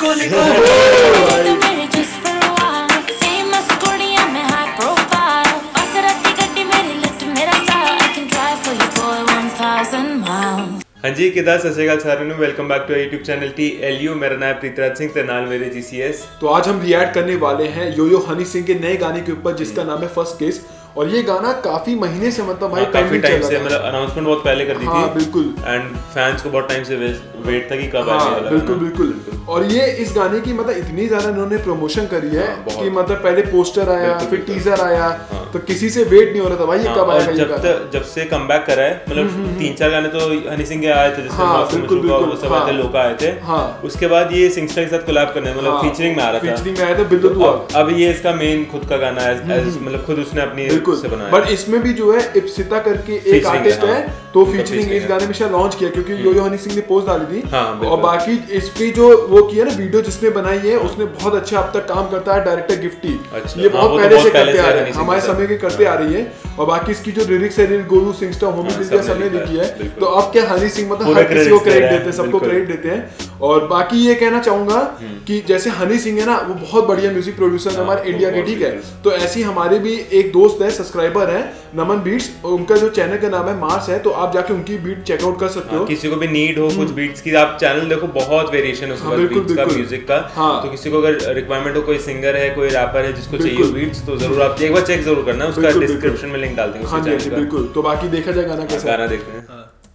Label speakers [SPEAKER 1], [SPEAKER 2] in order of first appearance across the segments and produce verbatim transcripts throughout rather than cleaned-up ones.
[SPEAKER 1] हाँ जी किदा सत श्री अकाल सारे नु welcome back to YouTube channel T L U. मेरा नाम है प्रीतराज सिंह ते नाल मेरे जी सी एस।
[SPEAKER 2] तो आज हम रिएक्ट करने वाले हैं यो यो हनी सिंह के नए गाने के ऊपर जिसका नाम है फर्स्ट केस। और ये गाना काफी महीने से मतलब भाई
[SPEAKER 1] काफी टाइम से मतलब अनाउंसमेंट बहुत पहले कर दी
[SPEAKER 2] हाँ,
[SPEAKER 1] थी
[SPEAKER 2] बिल्कुल।
[SPEAKER 1] एंड फैंस को बहुत टाइम से वेट था कि कब
[SPEAKER 2] हाँ,
[SPEAKER 1] आएगा।
[SPEAKER 2] बिल्कुल बिल्कुल। और ये इस गाने की मतलब इतनी ज्यादा इन्होंने प्रमोशन करी है हाँ, कि मतलब पहले पोस्टर आया फिर टीजर आया हाँ, तो किसी से वेट नहीं हो रहा था भाई ये कब आएगा।
[SPEAKER 1] जब तक जब से कमबैक करा है मतलब तीन चार गाने तो हनी सिंह के आए थे जिसमें मौसम मशूका वो सब आए थे लोग आए थे। उसके बाद ये सिंगस्टर के साथ कोलैब करने मतलब फीचरिंग में आ रहा था
[SPEAKER 2] फीचरिंग में आया था बिल्कुल। तो
[SPEAKER 1] अब ये इसका मेन खुद का गाना है मतलब खुद उसने अपनी से बनाया।
[SPEAKER 2] बट इसमें भी जो है इप्सिता करके एक आर्टिस्ट है तो फीचरिंग इस गाने में शायद लॉन्च किया क्योंकि यो यो हनी सिंह ने पोस्ट डाली थी। और बाकी इसकी जो वो किया ना वीडियो जिसने बनाई है उसने बहुत अच्छा अब तक काम करता है डायरेक्टर गिफ्टी। ये बहुत पहले से करते आ रहे हैं हमारे समय के करते आ रही है। और बाकी इसकी जो लिरिक्स है गोलू सिंगस्टर होमी दिल सबने लिखी है। तो अब क्या हनी सिंह मतलब हर किसी को क्रेडिट देते हैं सबको क्रेडिट देते हैं। और बाकी ये कहना चाहूंगा कि जैसे हनी सिंह है ना वो बहुत बढ़िया म्यूजिक प्रोड्यूसर है हमारे इंडिया के ठीक है। तो ऐसी हमारे भी एक दोस्त है सब्सक्राइबर है नमन बीट्स उनका जो चैनल का नाम है मार्स है तो आप जाके उनकी बीट चेकआउट कर सकते हो।
[SPEAKER 1] किसी को भी नीड हो कुछ बीट्स की आप चैनल देखो बहुत वेरिएशन है उसके बाद बीट्स का म्यूजिक का। तो किसी को अगर रिक्वायरमेंट हो कोई सिंगर है कोई रैपर है जिसको चाहिए बीट्स तो जरूर आप एक बार चेक जरूर करना उसका डिस्क्रिप्शन में लिंक डाल देंगे
[SPEAKER 2] उसके चैनल का। बिल्कुल। तो बाकी देखा जाए गाना कैसा
[SPEAKER 1] गाना देखते हैं।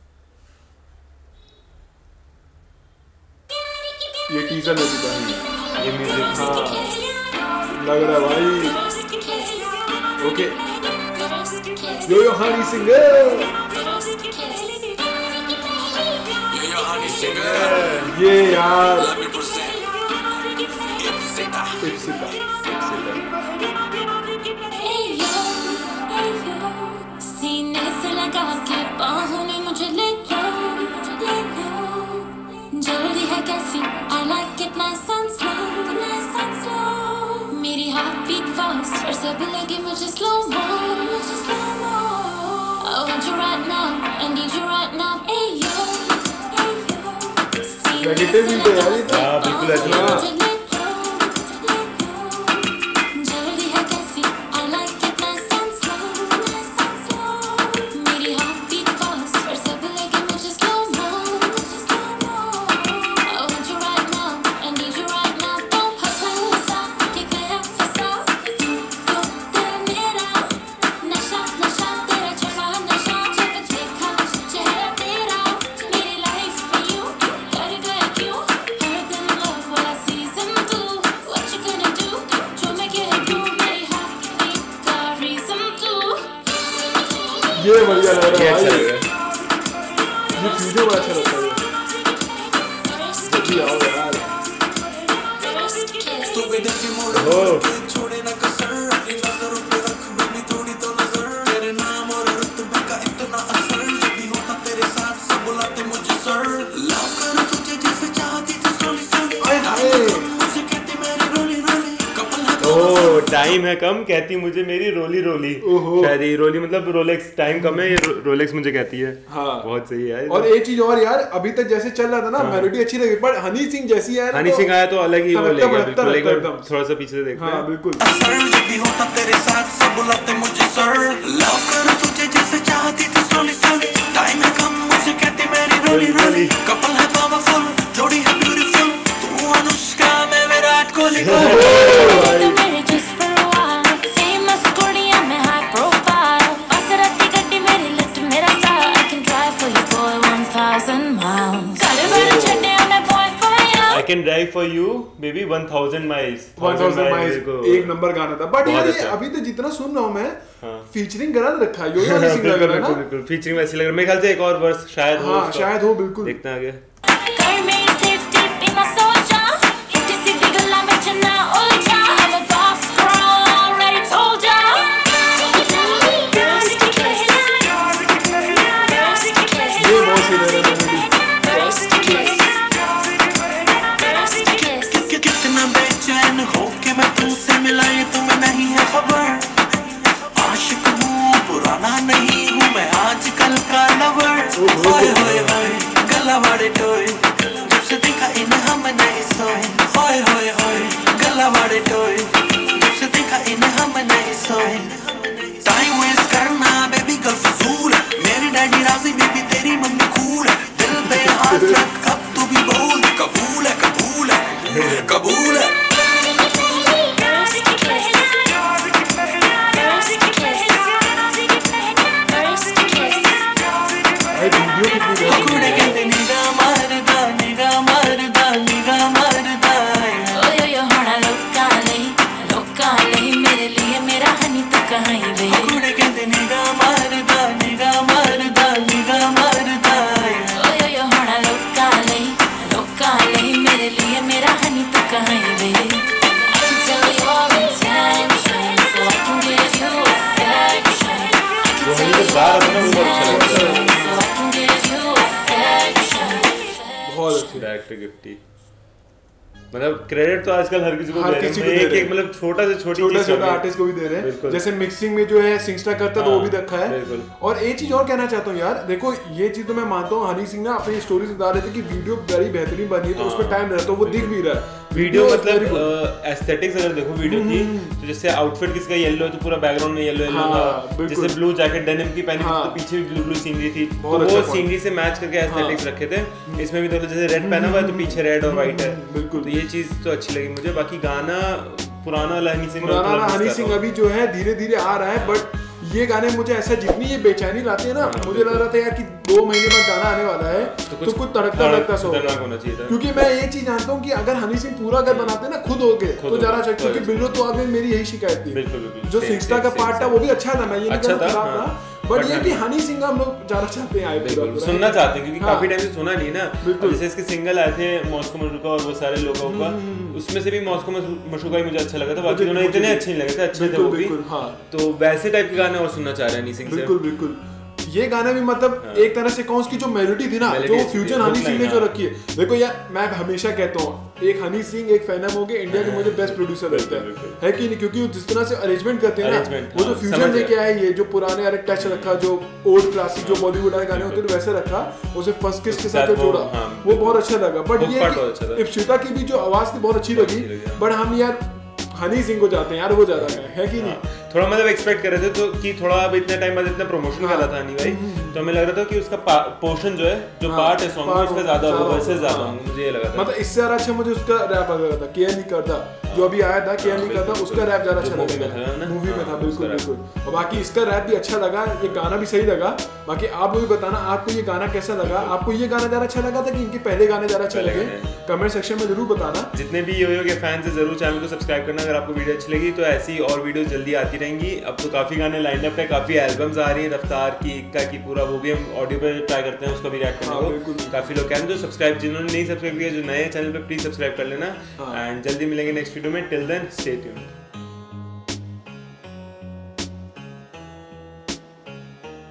[SPEAKER 2] ये टीजर में दिखा है
[SPEAKER 1] ये म्यूजिक
[SPEAKER 2] हाँ लग रहा है भाई okay yo yo Honey Singh ये यार इप्सिता
[SPEAKER 3] सीने से लगा के बाहों में मुझे ले लो जल्दी है कैसी I like it nice and slow nice and slow मेरी हार्ट बीट फास्ट और सब लगे मुझे slow mo मुझे slow mo I want you right now I need you right now hey yo hey yo
[SPEAKER 2] negative भी तो यार ये
[SPEAKER 1] हां बिल्कुल ऐसा
[SPEAKER 2] ये बढ़िया लग रहा है
[SPEAKER 1] अच्छा लग
[SPEAKER 2] रहा है ये वीडियो बड़ा अच्छा लगता है जल्दी आओ यार
[SPEAKER 4] तू बेटे के मोड़
[SPEAKER 1] ओ
[SPEAKER 4] छोड़े ना कसर अपनी नजरों पे रख बेबी थोड़ी तो नजर तेरे नाम और रुतबे का इतना असर जब भी होता तेरे साथ सब बुलाते मुझे सर लव करूं तुझे जैसे चाहती थी सोनी सोनी
[SPEAKER 2] आए हाय
[SPEAKER 4] मुझे कहती मेरी रोली रोली कपल है
[SPEAKER 1] ओ टाइम है कम कहती मुझे मेरी रोली रोली शायद ये रोली मतलब रोलेक्स टाइम कम है ये रोलेक्स मुझे कहती है। हाँ बहुत सही है।
[SPEAKER 2] और एक चीज और यार अभी तक जैसे चल रहा था ना मेलोडी अच्छी लगी पर हनी सिंह जैसी है
[SPEAKER 1] हनी सिंह आया तो अलग ही वो ले गया बिल्कुल एक बार थोड़ा सा पीछे से देखते हैं।
[SPEAKER 2] हाँ बिल्कुल
[SPEAKER 4] सर जब भी होता तेरे साथ सब बुलाते मुझे सर लव करूं तुझे जैसे चाहती थी सोनी सोनी टाइम है कम मुझे कहती मेरी रोली रोली कपल है पावरफुल जोड़ी है ब्यूटीफुल तू अनुष्का मैं Virat Kohli
[SPEAKER 1] I can drive for you maybe one thousand miles
[SPEAKER 2] one thousand miles एक नंबर गाना था। बट यार ये अभी तो जितना सुन रहा हूँ मैं फीचरिंग करा रखा है यो यो हनी सिंह लग रहा है ना
[SPEAKER 1] बिल्कुल फीचरिंग वैसे लग रहा है मेरे ख्याल से एक और वर्ष शायद हो
[SPEAKER 2] हाँ शायद हो बिल्कुल
[SPEAKER 1] देखते हैं आगे।
[SPEAKER 2] ये बहुत सही लग रहा है
[SPEAKER 4] कितना बेचैन हो के मैं तुमसे मिला ये तुम्हें नहीं है खबर आशिक हूँ पुराना नहीं हूँ मैं आजकल का लवर होए होए होए गला बड़े टोए जब से देखा इन्हें हम नहीं सोए होए
[SPEAKER 1] आफ्टर गिफ्टी। मतलब क्रेडिट तो आजकल हर किसी को दे रहे हैं, एक एक मतलब छोटा से छोटी
[SPEAKER 2] छोटा छोटा आर्टिस्ट को भी दे रहे हैं। जैसे मिक्सिंग में जो है सिंगस्टा करता तो वो भी रखा है। और एक चीज और कहना चाहता हूँ यार, देखो ये चीज तो मैं मानता हूँ, हनी सिंह ना अपनी स्टोरीज बता रहे थे कि वीडियो बड़ी बेहतरीन बनी है, तो उसमें टाइम रहता है, वो दिख भी रहा है
[SPEAKER 1] वीडियो मतलब एस्थेटिक्स अगर देखो वीडियो की, तो जैसे आउटफिट किसका येलो है तो पूरा बैकग्राउंड में येलो येलो था, जैसे ब्लू जैकेट डेनिम की पहनी तो पीछे भी ब्लू ब्लू सीनरी थी, तो वो सीनरी से मैच करके एस्थेटिक्स रखे थे। इसमें भी तो जैसे रेड पहना हुआ है तो पीछे रेड और व्हाइट है, बिल्कुल, तो ये चीज तो अच्छी लगी मुझे। बाकी गाना पुराना हनी सिंह
[SPEAKER 2] पुराना हनी सिंह अभी जो है धीरे धीरे आ रहा है, बट ये गाने मुझे ऐसा जितनी ये बेचैनी लाते हैं ना, मुझे लग रहा था यार कि दो महीने बाद गाना आने वाला है तो कुछ, तो कुछ तड़कता तड़कता सा होना चाहिए था। क्योंकि मैं ये चीज जानता हूँ कि अगर हनी सिंह पूरा अगर बनाते ना खुद होके तो ज्यादा अच्छा, क्योंकि बिल्लो तो आगे मेरी यही शिकायत थी, जो सिंगस्टा का पार्ट था वो भी अच्छा था, मैं ये नहीं कहता खराब था, बट ये कि हनी सिंह हम लोग ज्यादा चाहते हैं, आए
[SPEAKER 1] सुनना चाहते हैं क्योंकि काफी टाइम से सुना नहीं ना। जैसे इसके सिंगल आए थे मॉस्को मशूका और वो सारे लोगों का, उसमें से भी मॉस्को मशूका ही मुझे अच्छा लगा था, बाकी दोनों इतने अच्छे नहीं लगे थे, अच्छे थे वो भी। तो वैसे टाइप के गाने और सुनना चाह रहे हैं हनी सिंह से।
[SPEAKER 2] बिल्कुल बिल्कुल, ये गाना भी मतलब एक तरह से कहूँ उसकी जो मेलोडी थी ना, जो फ्यूजन हनी सिंह ने जो रखी है। देखो यार मैं हमेशा कहता हूँ एक हनी सिंह एक फैनम हो गए इंडिया के मुझे बेस्ट प्रोड्यूसर लगता है, है कि नहीं, क्योंकि जिस तरह से अरेंजमेंट करते हैं ना, वो जो फ्यूजन लेके आए, ये जो पुराने अरे टच रखा, जो ओल्ड क्लासिक जो बॉलीवुड वाले गाने होते हैं वैसे रखा, उसे फर्स्ट किस के साथ जो जोड़ा वो बहुत अच्छा लगा। बट ये इप्सिता की भी जो आवाज थी बहुत अच्छी लगी, बट हम यार हनी सिंह को जाते हैं यार, वो ज्यादा है कि नहीं,
[SPEAKER 1] थोड़ा मतलब एक्सपेक्ट कर रहे थे तो कि थोड़ा अब इतने टाइम बाद इतना प्रमोशन कर रहा था हनी भाई, तो हमें लग रहा था कि उसका पोर्शन जो है जो पार्ट है सॉन्ग उसका ज्यादा होगा, वैसे ज्यादा होगा, मुझे ये लगा था।
[SPEAKER 2] मतलब इससे ज्यादा अच्छा मुझे उसका रैप लगा था, केयर नहीं करता जो अभी आया था, केयर नहीं करता, उसका रैप ज्यादा अच्छा लगा, मूवी में था, बिल्कुल बिल्कुल। और बाकी इसका रैप भी अच्छा लगा, ये गाना भी सही लगा। बाकी आप लोग बताना आपको ये गाना कैसा लगा, आपको ये गाना ज्यादा अच्छा लगा था कि इनके पहले गाने ज्यादा अच्छे लगे, कमेंट सेक्शन में जरूर बताना।
[SPEAKER 1] जितने भी योयो के फैंस है जरूर चैनल को सब्सक्राइब करना अगर आपको वीडियो अच्छी लगी, तो ऐसी और वीडियो जल्दी आती रहेंगी। अब तो काफी गाने लाइन अप है, काफी एल्बम्स आ रही है, रफ्तार की, इक्का की, पूरा वो भी हम ऑडियो पे ट्राई करते हैं उसका भी रिएक्ट करने को। काफी लोग कहते हैं तो सब्सक्राइब, जिन्होंने नहीं सब्सक्राइब किया, जो नए चैनल पे प्लीज सब्सक्राइब कर लेना, एंड जल्दी मिलेंगे नेक्स्ट वीडियो में। Till then stay tuned.